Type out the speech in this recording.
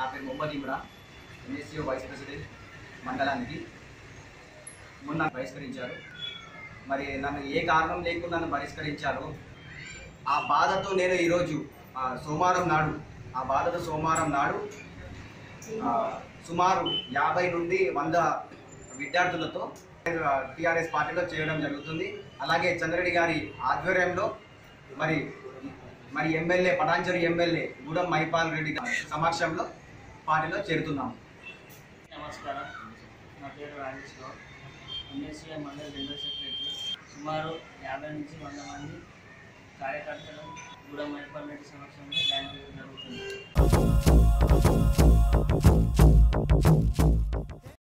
నా పేరు మొహమ్మద్ ఇమ్రాన్, ఎంఎస్సీఓ వైస్ ప్రెసిడెంట్ మండలానికి. మొన్న బహిష్కరించారు. మరి నన్ను ఏ కారణం లేకుండా నన్ను బహిష్కరించారో ఆ బాధతో నేను ఈరోజు సోమవారం నాడు సుమారు 50 నుండి 100 విద్యార్థులతో టీఆర్ఎస్ పార్టీలో చేయడం జరుగుతుంది. అలాగే చంద్రెడ్డి గారి ఆధ్వర్యంలో మరి ఎమ్మెల్యే పటాన్చెరు ఎమ్మెల్యే గూడెం మహిపాల్ రెడ్డి గారి సమక్షంలో పార్టీలో చేరుతున్నాము. నమస్కారం, నా పేరు రాజేష్ గౌడ్, ఎంఎస్సీఐ మండలి జనరల్ సెక్రటరీ. సుమారు 50 నుంచి 100 మంది కార్యకర్తలు గూడెం మహిపాల్ రెడ్డి సమక్షంలో జాయిన్ చేయడం జరుగుతుంది.